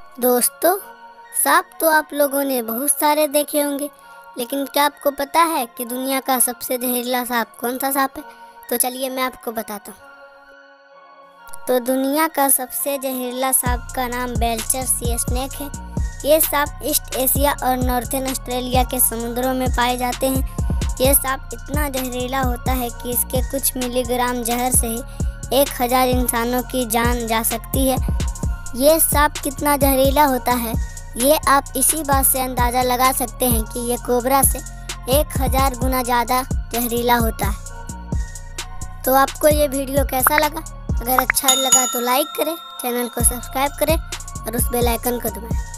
दोस्तों, सांप तो आप लोगों ने बहुत सारे देखे होंगे, लेकिन क्या आपको पता है कि दुनिया का सबसे जहरीला सांप कौन सा सांप है? तो चलिए मैं आपको बताता हूँ। तो दुनिया का सबसे जहरीला सांप का नाम बेल्चर सी स्नेक है। ये सांप ईस्ट एशिया और नॉर्थन ऑस्ट्रेलिया के समुद्रों में पाए जाते हैं। ये सांप इतना जहरीला होता है कि इसके कुछ मिलीग्राम जहर से ही 1000 इंसानों की जान जा सकती है। ये सांप कितना जहरीला होता है, ये आप इसी बात से अंदाज़ा लगा सकते हैं कि ये कोबरा से 1000 गुना ज़्यादा जहरीला होता है। तो आपको ये वीडियो कैसा लगा? अगर अच्छा लगा तो लाइक करें, चैनल को सब्सक्राइब करें और उस बेल आइकन को दबाएं।